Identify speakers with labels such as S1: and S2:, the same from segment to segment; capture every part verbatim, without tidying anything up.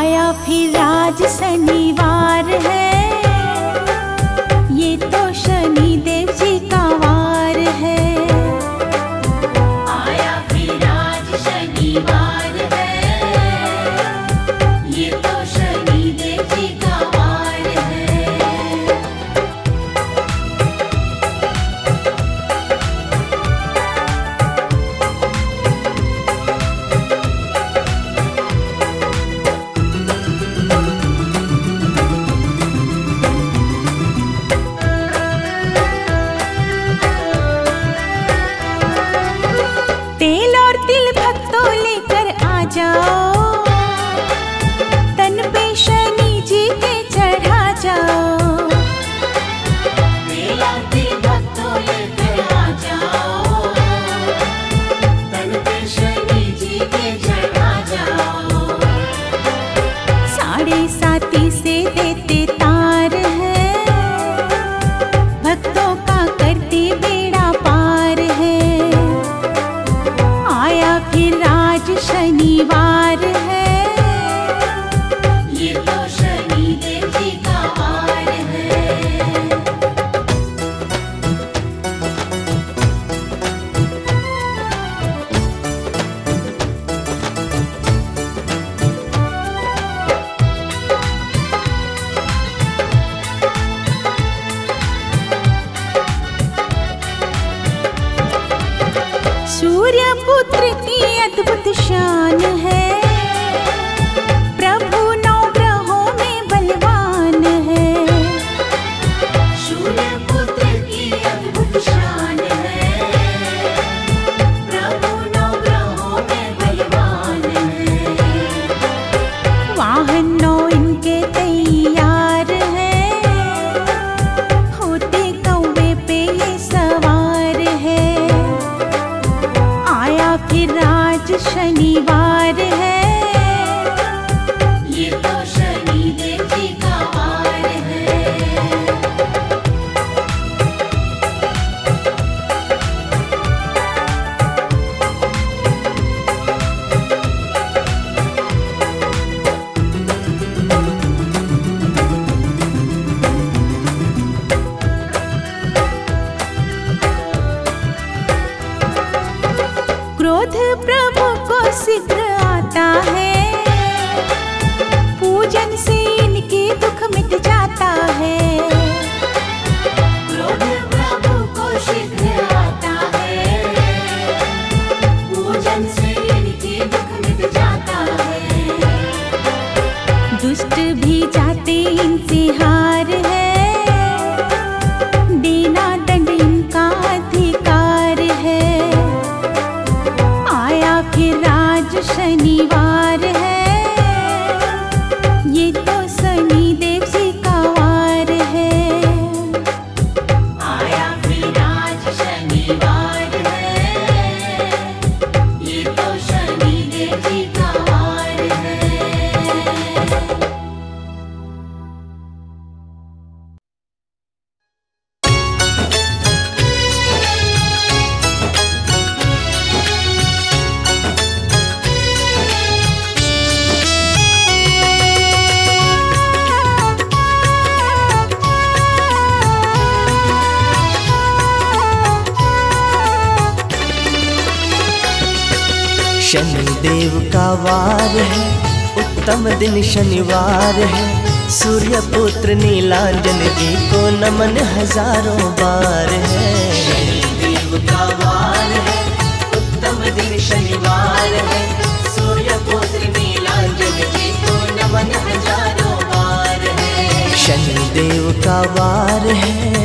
S1: आया फिर आज शनिवार है, ये तो शनि देव जी का वार है। आया फिर आज शनिवार है, ये तो शनि देव जी का वार है। तेल और तिल भक्तों लेकर आ जाओ, तन पे शनि जी के चढ़ा जाओ। तेल और तिल भक्तों लेकर आ जाओ, तन पे शनि जी के चढ़ा जाओ। साढ़े साती से देते तार है, भक्तों का करते बेड़ा पार है। आया फिर आज शनिवार है, ये तो शनि देव जी का वार है। सूर्य पुत्र की अद्भुत शान है, प्रभु नौ ग्रहों में बलवान है। सूर्य पुत्र की अद्भुत शान है, प्रभु नौ ग्रहों में बलवान है। वाहन नौ इनके तैयार है, होते कौवे पे ये सवार है। आया फिर आज शनिवार है, ये तो शनि देव जी का वार है। क्रोध प्रभु को शीघ्र आता है, पूजन से इनके दुख मिट जाता है। क्रोध प्रभु को शीघ्र आता है, पूजन से इनके दुख मिट जाता है। दुष्ट भी जाते इनसे हार है, देना दंड इनका अधिकार है। आया फिर आज शनिवार है, ये तो शनि देव जी का वार है। आया फिर आज शनिवार है, ये तो शनि देव जी का वार है।
S2: शनिदेव का वार है, उत्तम दिन शनिवार है। सूर्य पुत्र नीलांजन जी को नमन हजारों बार है।
S3: शनिदेव का वार है, उत्तम दिन शनिवार है। सूर्य पुत्र नीलांजन जी को नमन हजारों बार है।
S2: शनिदेव का वार है,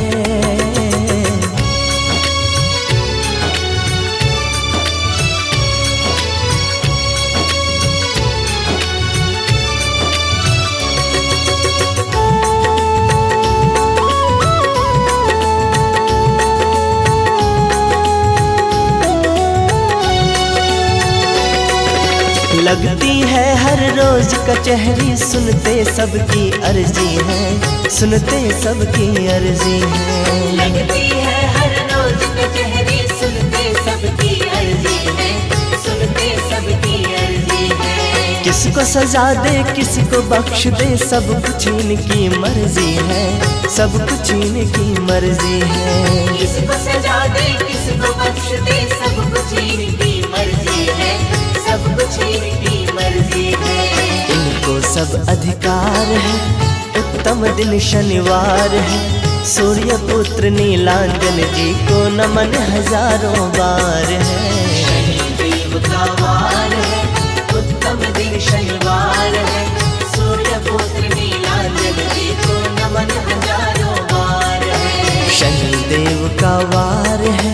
S2: लगती है हर रोज कचहरी, सुनते सबकी अर्जी है, सुनते सबकी अर्जी है।
S3: लगती है हर रोज कचहरी, सुनते सबकी अर्जी है, सुनते सबकी अर्जी है।
S2: किसको सजा दे किसको बख्श दे, सब कुछ इनकी मर्जी है, सब कुछ इनकी मर्जी है।
S3: किसको सजा दे किसको बख्श दे, सब कुछ इनकी मर्जी है, सब कुछ इनकी मर्जी है।
S2: इनको सब अधिकार है, उत्तम दिन शनिवार है, सूर्य पुत्र नीलांजन जी को नमन हजारों बार है।
S3: शनिदेव का वार है, उत्तम दिन शनिवार है, सूर्य पुत्र नीलांजन जी को नमन हजारों बार है।
S2: शनिदेव का वार है।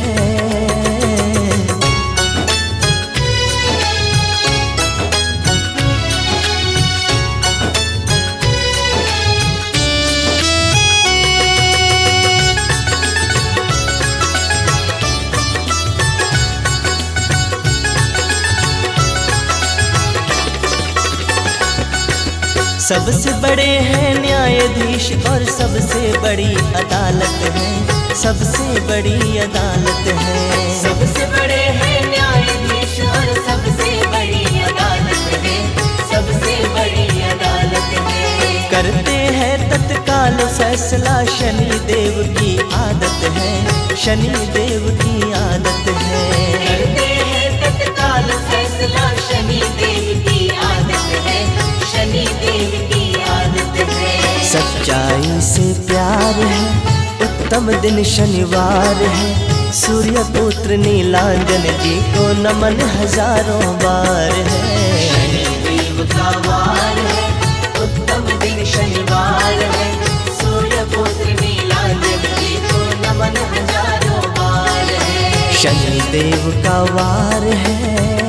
S2: सबसे बड़े हैं न्यायाधीश और सबसे बड़ी अदालत है, सबसे बड़ी अदालत है।
S3: सबसे बड़े हैं न्यायाधीश और सबसे बड़ी अदालत है, सबसे बड़ी अदालत है।
S2: करते हैं तत्काल फैसला, शनि देव की आदत है, शनि देव की आदत है।
S3: करते हैं तत्काल फैसला, शनि देव की आदत है, शनि देव की आदत है।
S2: सच्चाई से प्यार है, उत्तम दिन शनिवार है, सूर्य पुत्र नीलांजन जी को नमन हजारों बार है।
S3: शनिदेव का वार है, उत्तम दिन शनिवार है, सूर्य पुत्र नीलांजन जी को नमन हजारों बार है।
S2: शनिदेव का वार है।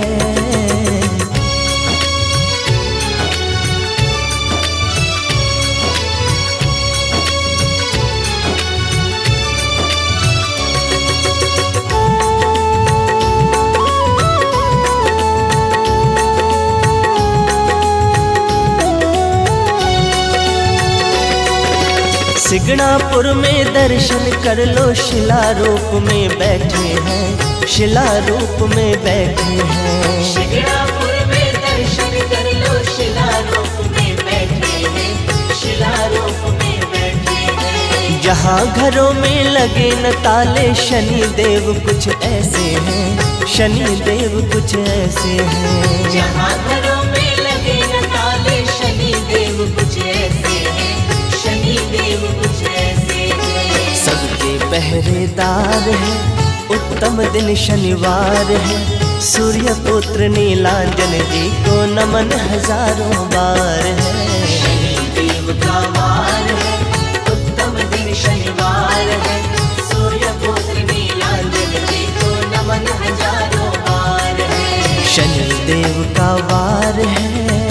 S2: सिगणापुर में दर्शन कर लो, शिला रूप में बैठे हैं, शिला रूप में बैठे हैं।
S3: सिगणापुर में दर्शन कर लो, शिला रूप में बैठे हैं, शिला रूप में बैठे हैं।
S2: जहाँ घरों में लगे न ताले, शनि देव कुछ ऐसे हैं, शनि देव कुछ ऐसे हैं।
S3: जहाँ घरों में लगे न ताले, शनि देव कुछ ऐसे हैं, शनि देव कुछ ऐसे हैं।
S2: सबके पहरेदार है, उत्तम दिन शनिवार है, सूर्य पुत्र नीलांजन जी को नमन हजारों बार है।
S3: शनिदेव का वार है, उत्तम दिन शनिवार है, सूर्य पुत्र नीलांजन जी को नमन हजारों बार है।
S2: शनिदेव का वार है।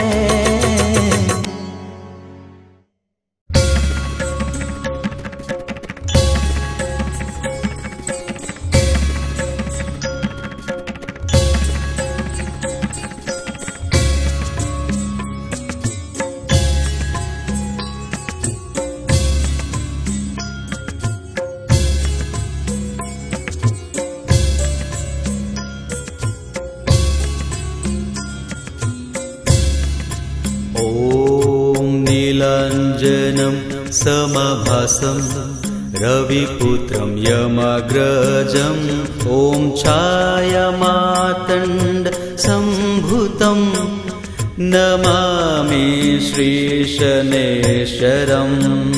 S4: नीलाञ्जनं समभासं रविपुत्रं यमाग्रजम् ॐ छायामातण्ड सम्भुतं नमामि श्रीशनैश्वरम्।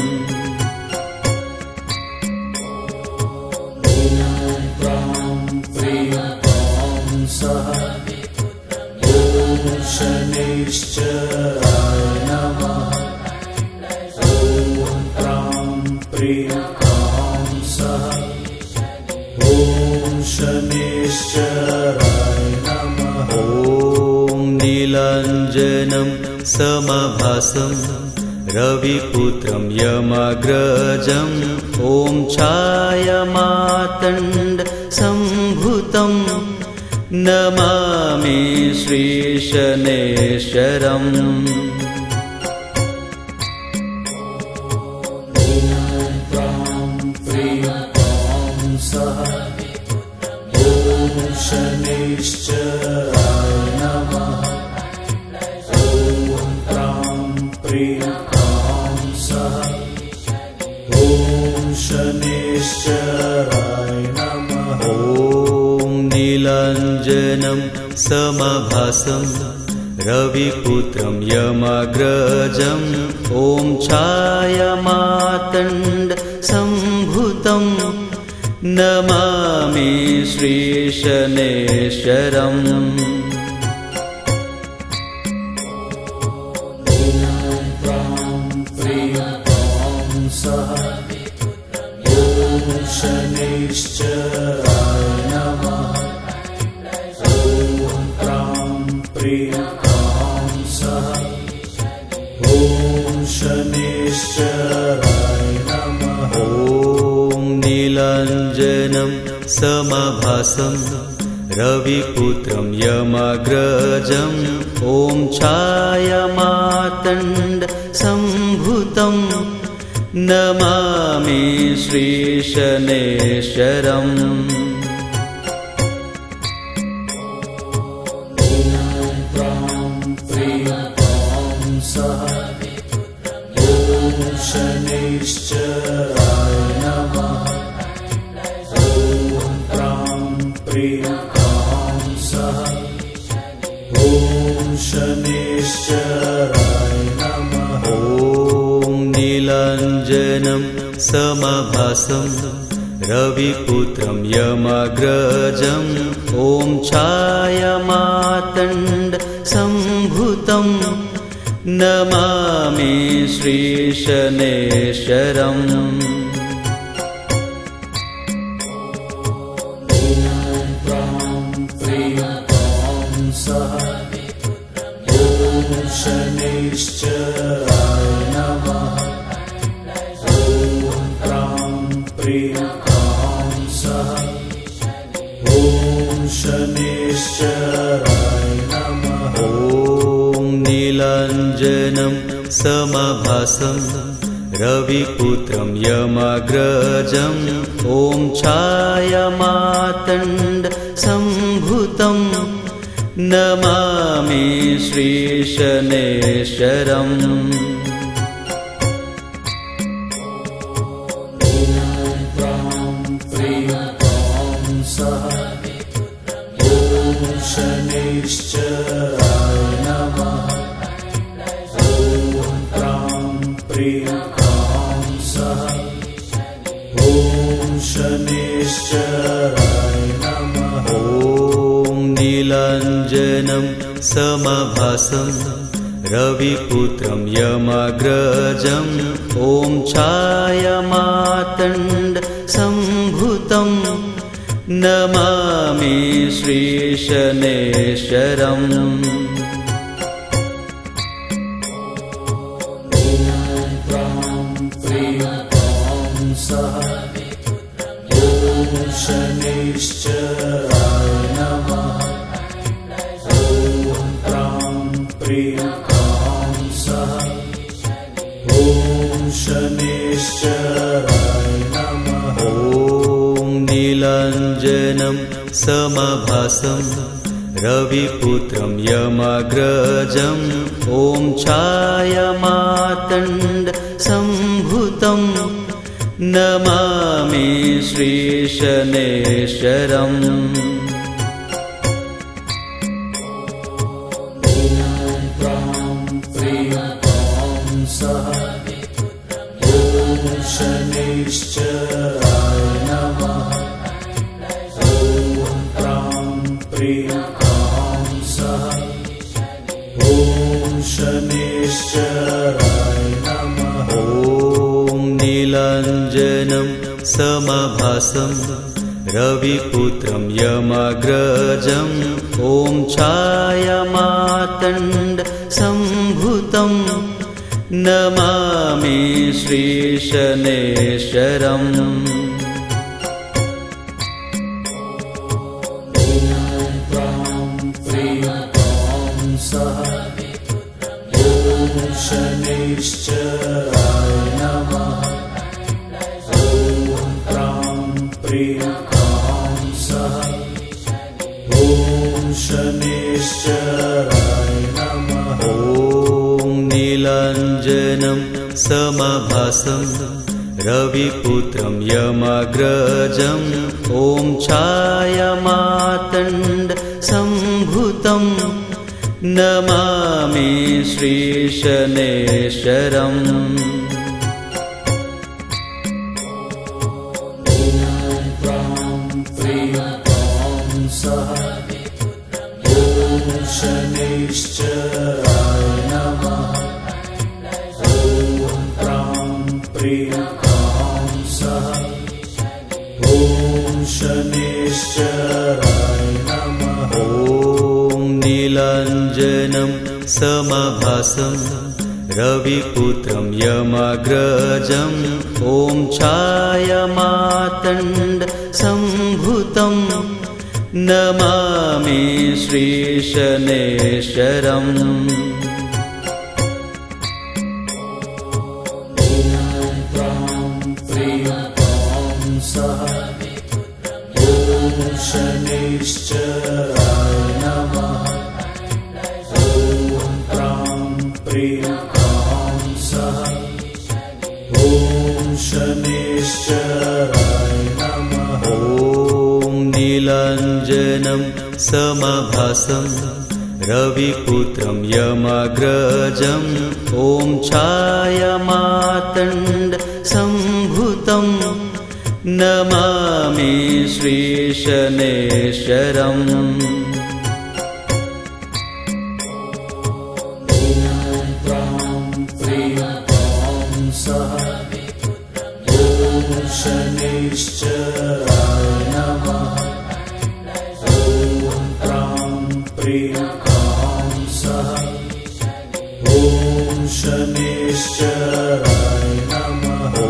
S4: नीलाञ्जनं समभासं रविपुत्रं यमाग्रजम् ॐ छायामातण्ड सम्भुतं नमामि श्रीशनैश्वरम्। शनैश्चराय नमः। ॐ शनैश्चराय नमः। ॐ नीलाञ्जनं समभासं रविपुत्रं यमाग्रजं ॐ छायामातण्ड सम्भुतं नमामि श्रीशनैश्चरम्। शनैश्चराय नमः। ॐ प्रां प्रीं प्रां सः ॐ शनैश्चराय नमः। ॐ नीलाञ्जनं समभासं रविपुत्रं यमाग्रजं ॐ छायामातण्ड सम्भुतं नमामि श्रीशनैश्चरम्। ॐ प्रां प्रीं प्रां सः ॐ शनैश्चराय नमः। ॐ प्रां प्रीं प्रां सः ॐ शनैश्चराय नमः। ॐ नीलाञ्जनं समभासं रविपुत्रं यमाग्रजं ॐ छायामातण्ड सम्भुतं नमामि श्रीशनैश्चरम्। ॐ प्रां प्रीं प्रां सः ॐ शनैश्चराय नमः। ॐ प्रां प्रीं प्रां सः ॐ शनैश्चराय नमः। ॐ नीलाञ्जनं समभासं रविपुत्रं यमाग्रजं ॐ छायामातण्ड सम्भुतं नमामि श्रीशनैश्चरम्। शनैश्चराय नमः। ॐ प्रां प्रीं प्रां सः ॐ शनैश्चराय नमः। ॐ नीलाञ्जनं समभासं रविपुत्रं यमाग्रजं ॐ छायामातण्ड सम्भुतं नमामि श्रीशनैश्चरम्। ॐ प्रां प्रीं प्रां सः ॐ शनैश्चराय नमः। ॐ प्रां प्रीं प्रां सः ॐ शनैश्चराय नमः। ॐ नीलाञ्जनं समभासं रविपुत्रं यमाग्रजं ॐ छायामातण्ड सम्भुतं नमामि श्रीशनैश्चरम्। ॐ प्रां प्रीं प्रां सः ॐ शनैश्चराय नमः। ॐ प्रां प्रीं प्रां सः ॐ शनैश्चराय नमः। ॐ नीलाञ्जनं समभासं रविपुत्रं यमाग्रजं ॐ छायामातण्ड सम्भुतं नमामि श्रीशनैश्चरम्। ॐ प्रां प्रीं प्रां सः ॐ शनैश्चराय नमः। ॐ प्रां प्रीं प्रां सः ॐ शनैश्चराय नमः। ॐ नीलाञ्जनं समभासं
S5: रविपुत्रं यमग्रजं ॐ छायामातण्ड सम्भुतं नमामि श्रीशनैश्चरम्।
S4: शनैश्चराय नमः। ॐ प्रां प्रियकां सः। ॐ शनैश्चराय नमः।
S5: ॐ नीलाञ्जनं समभासं रविपुत्रं यमग्रजं ॐ छायामातण्ड सम्भुतं नमामि श्रीशनैश्चरम्।
S4: ॐ प्रां प्रियकां सः। ॐ शनैश्चराय नमः। ॐ प्रां प्रियकां सः। ॐ शनैश्चराय नमः।
S5: ॐ नीलाञ्जनं समभासं रविपुत्रं यमग्रजं ॐ छायामातण्ड सम्भुतं नमामि श्रीशनैश्चरम्।
S4: ॐ प्रां प्रियकां सः। ॐ शनैश्चराय नमः। ॐ प्रां प्रियकां सः। ॐ शनैश्चराय नमः।
S5: ॐ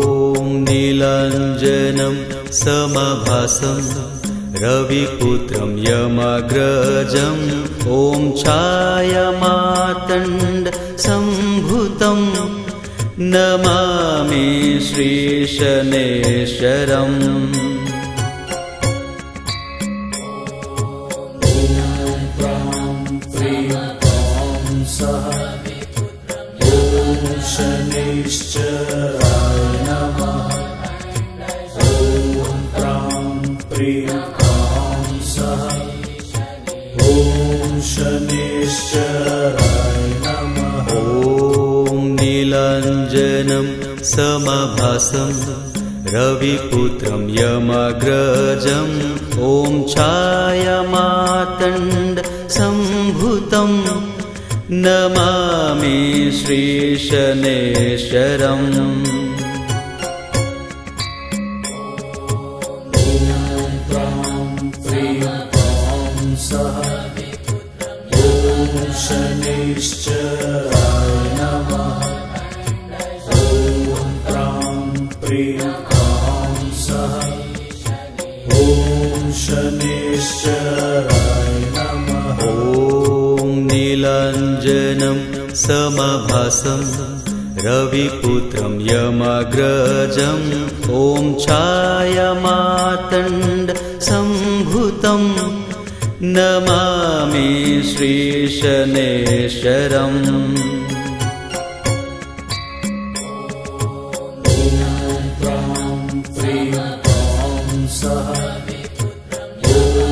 S5: नीलाञ्जनं समभासं रविपुत्रं यमग्रजं ॐ छायामातण्ड सम्भुतं नमामि श्रीशनैश्चरम्।
S4: ॐ प्रां प्रियकां सः। ॐ शनैश्चराय नमः। ॐ प्रां प्रियकां सः। ॐ शनैश्चराय नमः।
S5: ॐ नीलाञ्जनं समभासं रविपुत्रं यमग्रजं ॐ छायामातण्ड सम्भुतं नमामि श्रीशनैश्चरम्।
S4: ॐ प्रां प्रियकां सः। ॐ शनैश्चराय नमः। ॐ प्रां प्रियकां सः। ॐ शनैश्चराय नमः।
S5: ॐ नीलाञ्जनं समभासं रविपुत्रं यमग्रजं ॐ छायामातण्ड सम्भुतं नमामि श्रीशनैश्चरम्।
S4: ॐ प्रां प्रियकां सः। ॐ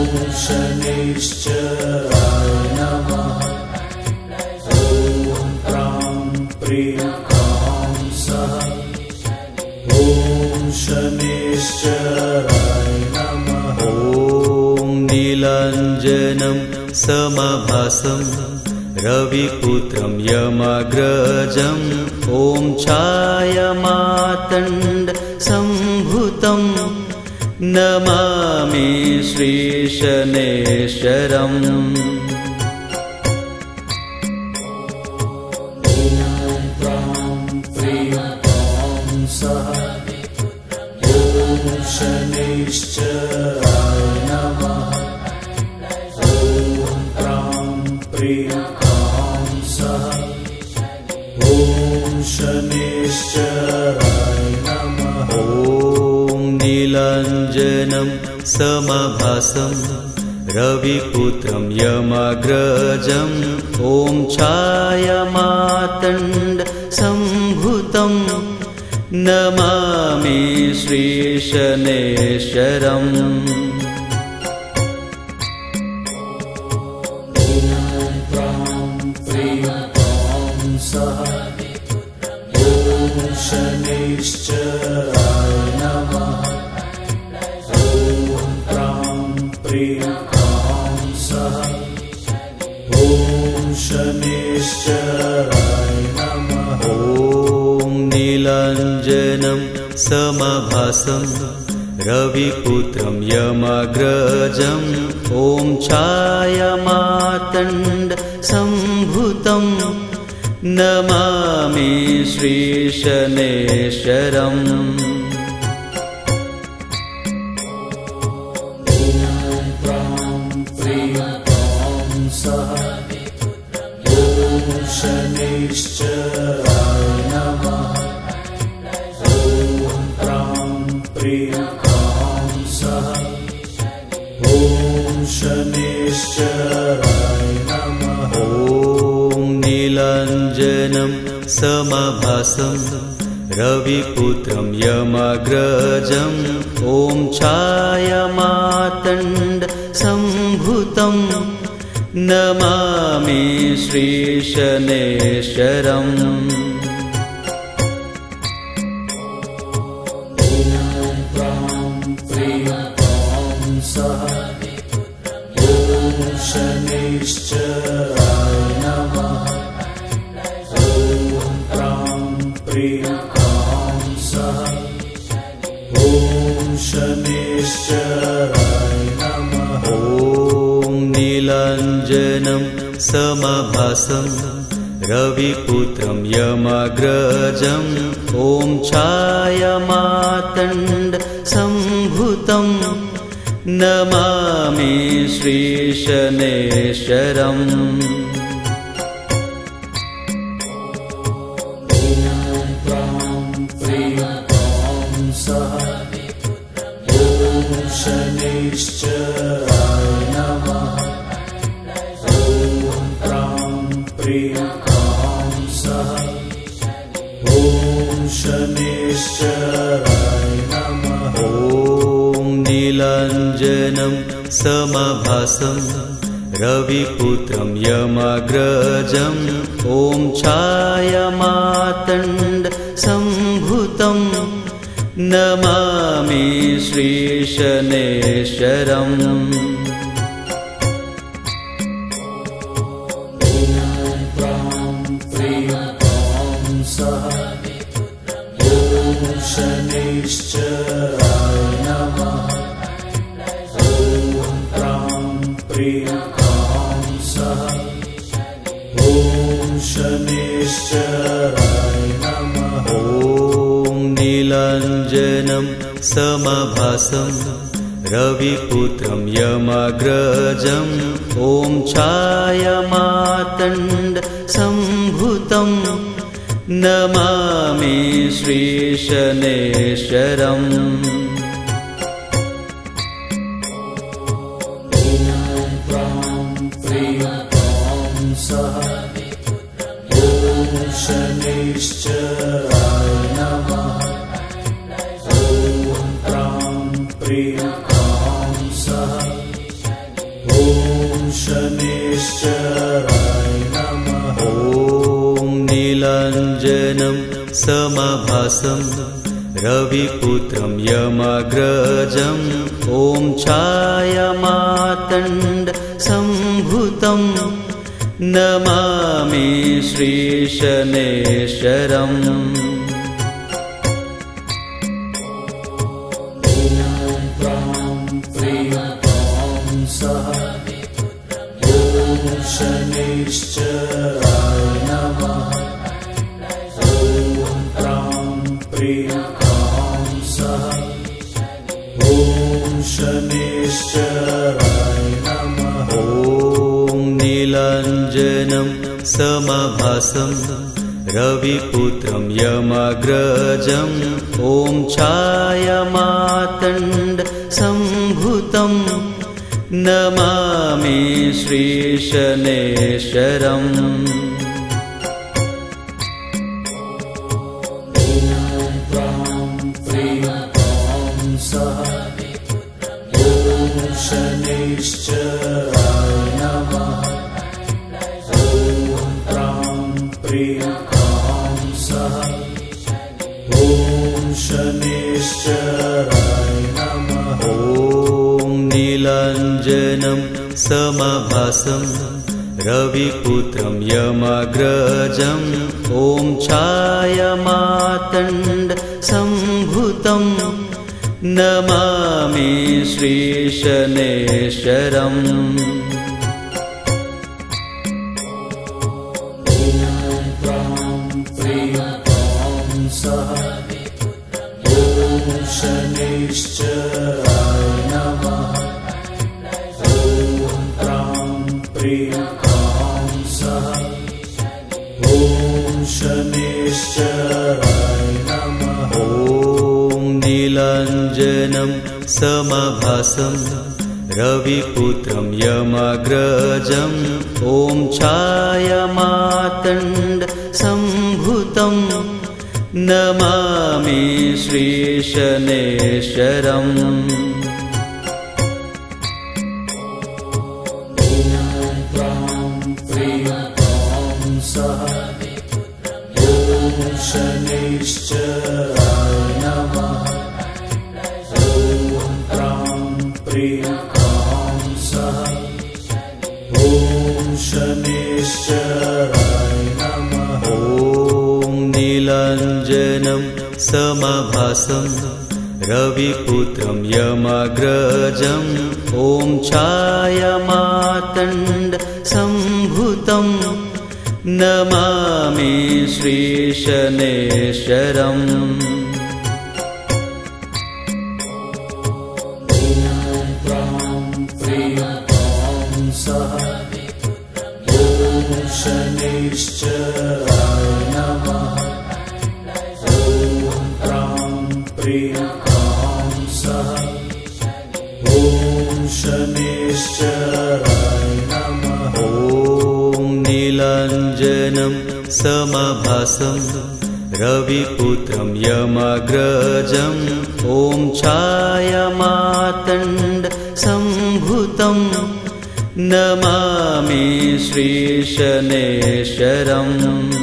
S4: शनैश्चराय नमः। ॐ प्रां प्रियकां सः। ॐ शनैश्चराय नमः।
S5: ॐ नीलाञ्जनं समभासं रविपुत्रं यमग्रजं ॐ छायामातण्ड सम्भुतं नमामि श्रीशनैश्चरम्।
S4: ॐ प्रां प्रियकां सः। ॐ शनैश्चराय नमः। ॐ प्रां प्रियकां सः। ॐ शनैश्चराय नमः।
S5: ॐ नीलाञ्जनं समभासं रविपुत्रं यमग्रजं ॐ छायामातण्ड सम्भुतं नमामि श्रीशनैश्चरम्
S4: शनैश्चराय नमः। ॐ प्रां प्रीं प्रां सः। ॐ शनैश्चराय नमः।
S5: ॐ नीलाञ्जनं समभासं रविपुत्रं यमग्रजं ॐ छायामातण्ड सम्भुतं नमामि श्रीशनैश्चरम्
S4: शनैश्चराय नमः। ॐ प्रां प्रीं प्रां सः। ॐ शनैश्चराय नमः।
S5: ॐ नीलाञ्जनं समभासं रविपुत्रं यमग्रजं ॐ छायामातण्ड सम्भुतं नमामि श्रीशनैश्चरम्
S4: शनैश्चराय नमः। ॐ प्रां प्रीं प्रां सः। ॐ शनैश्चराय नमः।
S5: ॐ नीलाञ्जनं समभासं रविपुत्रं यमग्रजं ॐ छायामातण्ड सम्भुतं नमामि श्रीशनैश्चरम्
S4: शनैश्चराय नमः। ॐ प्रां प्रीं प्रां सः। ॐ शनैश्चराय नमः।
S5: ॐ नीलाञ्जनं समभासं रविपुत्रं यमग्रजं ॐ छायामातण्ड सम्भुतं नमामि श्रीशनैश्चरम्
S4: शनैश्चराय नमः। ॐ प्रां प्रीं प्रां सः। ॐ शनैश्चराय नमः।
S5: ॐ नीलाञ्जनं समभासं रविपुत्रं यमग्रजं ॐ छायामातण्ड सम्भुतं नमामि श्रीशनैश्चरम्
S4: शनैश्चराय नमः। ॐ प्रां प्रीं प्रां सः। ॐ शनैश्चराय नमः।
S5: ॐ नीलाञ्जनं समभासं रविपुत्रं यमग्रजं ॐ छायामातण्ड सम्भुतं नमामि श्रीशनैश्चरम्
S4: शनैश्चराय नमः। ॐ प्रां प्रीं प्रां सः। ॐ शनैश्चराय नमः।
S5: ॐ नीलाञ्जनं समभासं रविपुत्रं यमग्रजं ॐ छायामातण्ड सम्भुतं नमामि श्रीशनैश्चरम्
S4: ॐ शनैश्चराय नमः।
S5: ॐ नीलाञ्जनं समभासं रविपुत्रं यमग्रजं ॐ छायामातण्ड सम्भुतं नमामि श्रीशनैश्चरम्।
S4: ॐ शनैश्चराय नमः। ॐ त्रां प्रीं क्रां सः। ॐ शनैश्चराय नमः।
S5: ॐ नीलाञ्जनं समभासं रविपुत्रं यमग्रजं ॐ छायामातण्ड सम्भुतं नमामि श्रीशनैश्चरम्।
S4: ॐ शनैश्चराय नमः। ॐ त्रां प्रीं क्रां सः। ॐ शनैश्चराय नमः।
S5: ॐ नीलाञ्जनं समभासं रविपुत्रं यमग्रजं ॐ छायामातण्ड सम्भुतं नमामि श्रीशनैश्चरम्।
S4: ॐ शनैश्चराय नमः। ॐ त्रां प्रीं क्रां सः। ॐ शनैश्चराय नमः।
S5: ॐ नीलाञ्जनं समभासं रविपुत्रं यमग्रजं ॐ छायामातण्ड सम्भुतं नमामि श्रीशनैश्चरम्।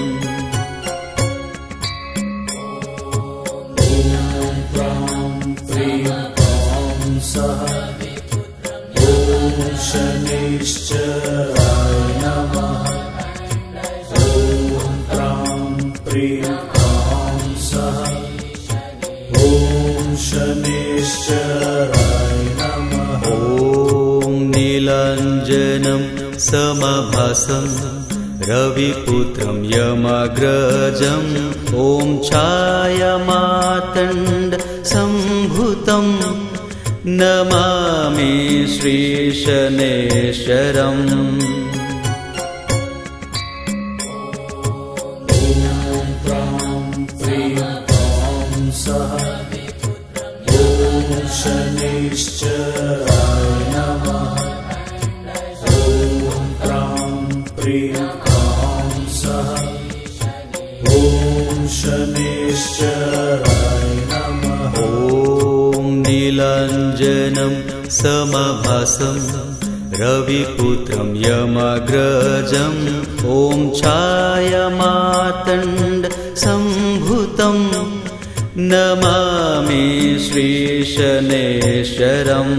S4: ॐ शनैश्चराय नमः। ॐ त्रां प्रीं क्रां सः। ॐ शनैश्चराय नमः।
S5: ॐ नीलाञ्जनं समभासं रविपुत्रं यमग्रजं ॐ छायामातण्ड सम्भुतं नमामि श्रीशनैश्चरम्।
S4: ॐ शनैश्चराय नमः। ॐ त्रां प्रीं क्रां सः। ॐ शनैश्चराय नमः।
S5: ॐ नीलाञ्जनं समभासं रविपुत्रं यमग्रजं ॐ छायामातण्ड सम्भुतं नमामि श्रीशनैश्चरम्।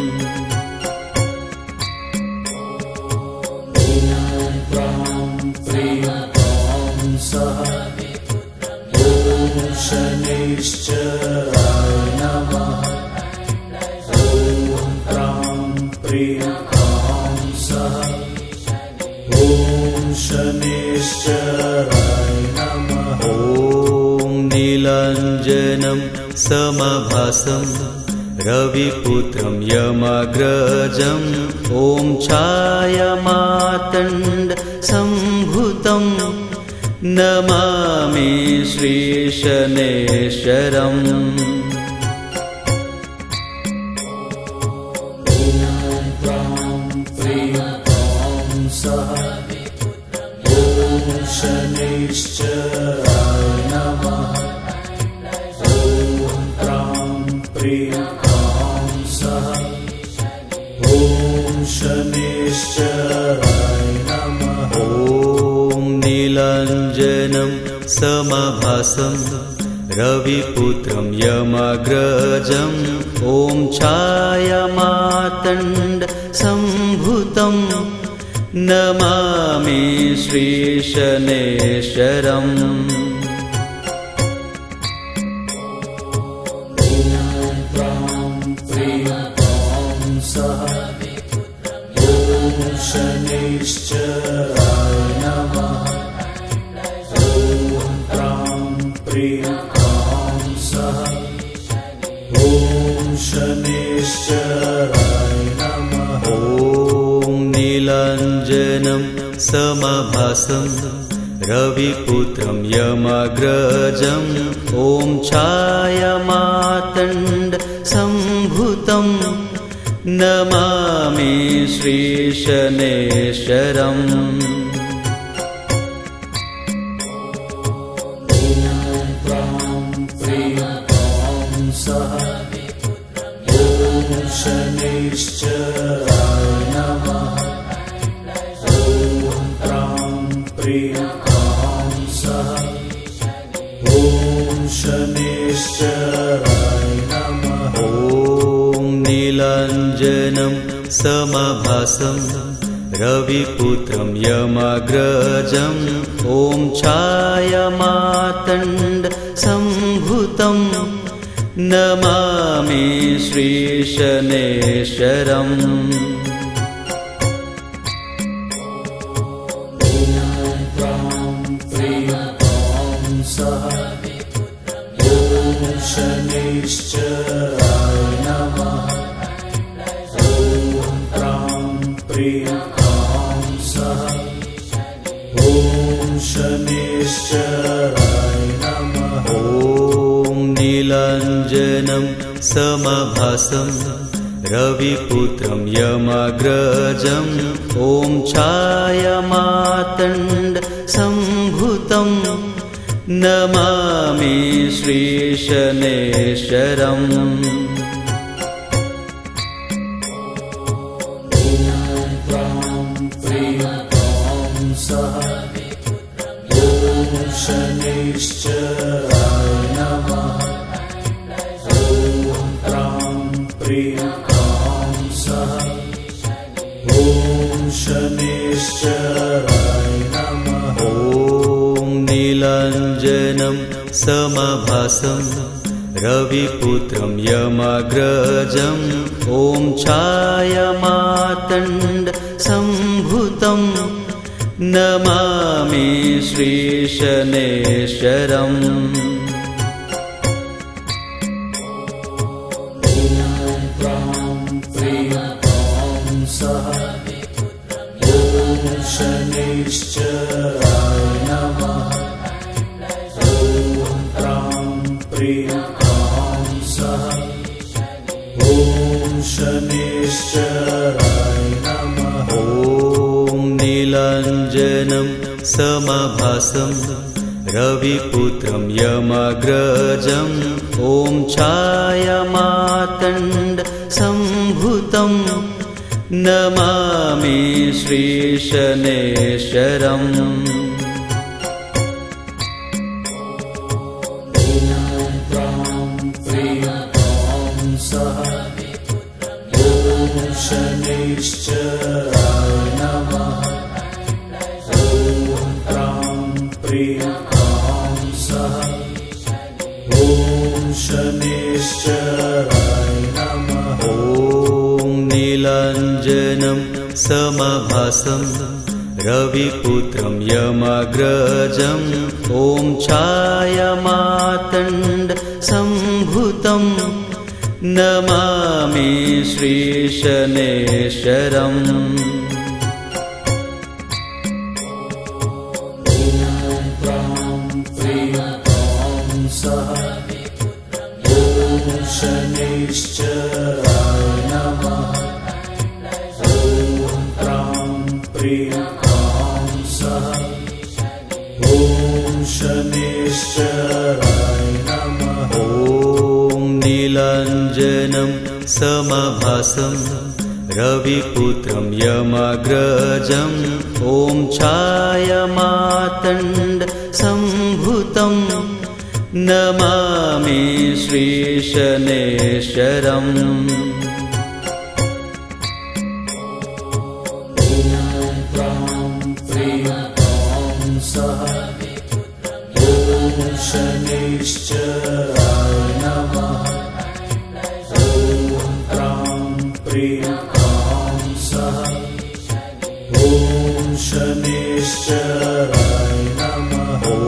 S4: ॐ शनैश्चराय नमः। ॐ त्रां प्रीं क्रां सः। ॐ शनैश्चराय नमः।
S5: ॐ नीलाञ्जनं समभासं रविपुत्रं यमग्रजं ॐ छायामातण्ड सम्भुतं नमामि श्रीशनैश्चरम्।
S4: ॐ शनैश्चराय नमः। ॐ त्रां प्रीं क्रां सः। ॐ शनैश्चराय नमः।
S5: ॐ नीलाञ्जनं समभासं रविपुत्रं यमग्रजम् ॐ छायामातण्ड सम्भूतं नमामि श्रीशनैश्चरम्
S4: शनैश्चराय नमः। ॐ प्रां प्रीं प्रां सः ॐ शनैश्चराय नमः।
S5: ॐ नीलाञ्जनं समभासं रविपुत्रं यमग्रजम् ॐ छायामातण्ड सम्भूतं नमामि श्रीशनैश्चरम्
S4: ॐ प्रां प्रीं प्रां सः ॐ शनैश्चराय नमः। ॐ प्रां प्रीं प्रां सः ॐ शनैश्चराय नमः।
S5: ॐ नीलाञ्जनं समभासं रविपुत्रं यमग्रजम् ॐ छायामातण्ड सम्भूतं नमामि श्रीशनैश्चरम्
S4: ॐ प्रां प्रीं प्रां सः ॐ शनैश्चराय नमः। ॐ प्रां प्रीं प्रां सः ॐ शनैश्चराय नमः।
S5: ॐ नीलाञ्जनं समभासं रविपुत्रं यमग्रजम् ॐ छायामातण्ड सम्भूतं नमामि श्रीशनैश्चरम्
S4: ॐ प्रां प्रीं प्रां सः ॐ शनैश्चराय नमः। ॐ प्रां प्रीं प्रां सः ॐ शनैश्चराय नमः।
S5: ॐ नीलाञ्जनं समभासं रविपुत्रं यमग्रजम् ॐ छायामातण्ड सम्भूतं नमामि श्रीशनैश्चरम्
S4: ॐ प्रां प्रीं प्रां सः ॐ शनैश्चराय नमः। ॐ प्रां प्रीं प्रां सः ॐ शनैश्चराय नमः।
S5: ॐ नीलाञ्जनं समभासं रविपुत्रं यमग्रजम् ॐ छायामातण्ड सम्भूतं नमामि श्रीशनैश्चरम्
S4: ॐ प्रां प्रीं प्रां सः ॐ शनैश्चराय नमः। ॐ प्रां प्रीं प्रां सः ॐ शनैश्चराय नमः।
S5: ॐ नीलाञ्जनं समभासं रविपुत्रं यमग्रजम् ॐ छायामातण्ड सम्भूतं नमामि श्रीशनैश्चरम्
S4: ॐ प्रां प्रीं प्रां सः ॐ शनैश्चराय नमः। ॐ प्रां प्रीं प्रां सः ॐ शनैश्चराय नमः।
S5: ॐ नीलाञ्जनं समभासं रविपुत्रं यमग्रजम् ॐ छायामातण्ड सम्भूतं नमामि श्रीशनैश्चरम्
S4: शनैश्चराय नमः। ॐ प्रां प्रीं प्रां सः। ॐ शनैश्चराय नमः।
S5: ॐ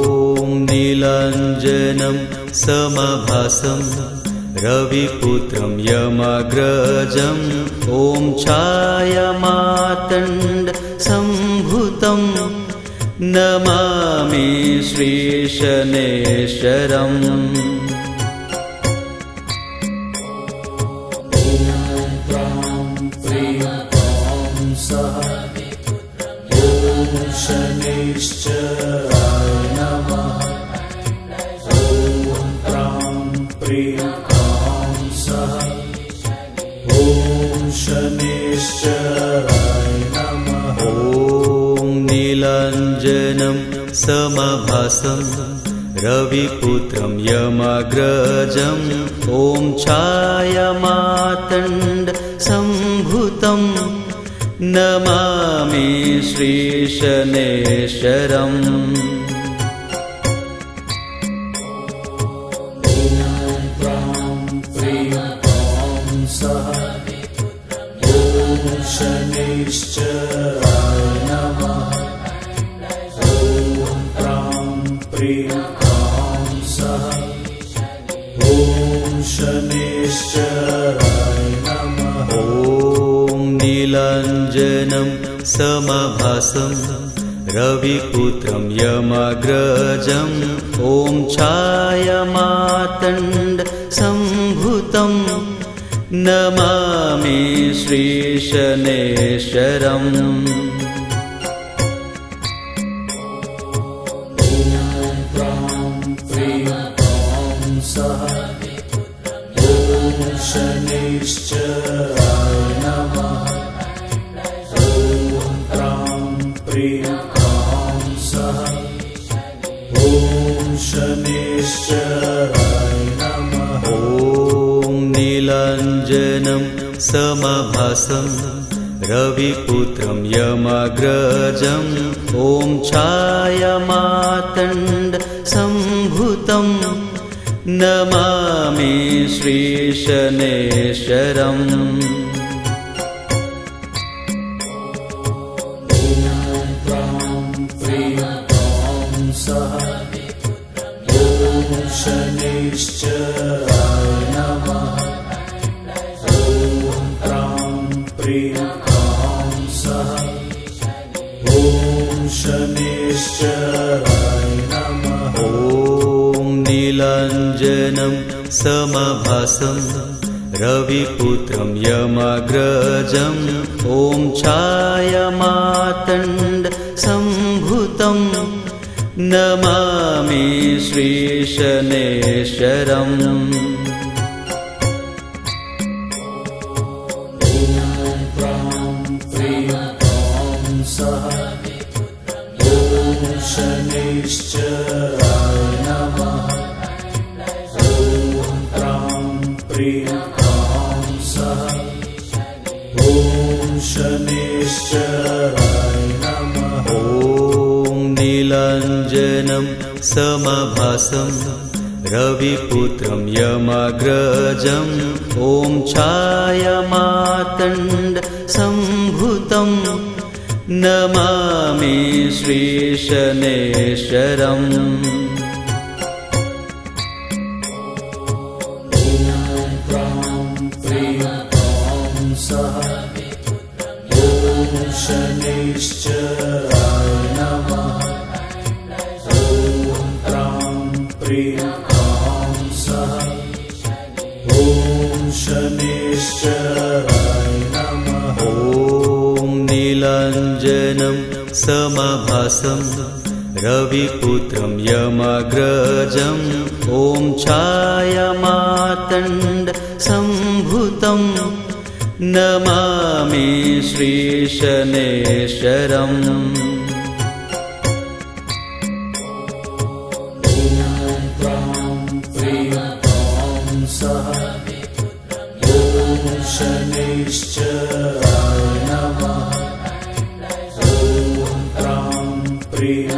S5: नीलाञ्जनं समभासं रविपुत्रं यमाग्रजम् ॐ छायामातण्ड सम्भुतम् नमामि श्रीशनैश्चरम्
S4: ॐ प्रां प्रीं प्रां सः। ॐ शनैश्चराय नमः। ॐ प्रां प्रीं प्रां सः। ॐ शनैश्चराय नमः।
S5: ॐ नीलाञ्जनं समभासं रविपुत्रं यमाग्रजम् ॐ छायामातण्ड सम्भुतम् नमामि श्रीशनैश्चरम्
S4: ॐ प्रां प्रीं प्रां सः। ॐ शनैश्चराय नमः। ॐ प्रां प्रीं प्रां सः। ॐ शनैश्चराय नमः।
S5: ॐ नीलाञ्जनं समभासं रविपुत्रं यमाग्रजम् ॐ छायामातण्ड सम्भुतम् नमामि श्रीशनैश्चरम्
S4: ॐ प्रां प्रीं प्रां सः। ॐ शनैश्चराय नमः। ॐ प्रां प्रीं प्रां सः। ॐ शनैश्चराय नमः।
S5: ॐ नीलाञ्जनं समभासं रविपुत्रं यमाग्रजम् ॐ छायामातण्ड सम्भुतम् नमामि श्रीशनैश्चरम्
S4: ॐ प्रां प्रीं प्रां सः। ॐ शनैश्चराय नमः। ॐ प्रां प्रीं प्रां सः। ॐ शनैश्चराय नमः।
S5: ॐ नीलाञ्जनं समभासं रविपुत्रं यमाग्रजम् ॐ छायामातण्ड सम्भुतम् नमामि श्रीशनैश्चरम्
S4: ॐ प्रां प्रीं प्रां सः। ॐ शनैश्चराय नमः। ॐ प्रां प्रीं प्रां सः। ॐ शनैश्चराय नमः।
S5: ॐ नीलाञ्जनं समभासं रविपुत्रं यमाग्रजम् ॐ छायामातण्ड सम्भुतम् नमामि श्रीशनैश्चरम्
S4: ॐ प्रां प्रीं प्रां सः। ॐ शनैश्चराय नमः। ॐ प्रां प्रीं प्रां सः। ॐ शनैश्चराय नमः।
S5: ॐ नीलाञ्जनं समभासं रविपुत्रं यमाग्रजम् ॐ छायामातण्ड सम्भुतम् नमामि श्रीशनैश्चरम्
S4: ॐ प्रां निश्चराय नमः। ॐ त्रां प्रिय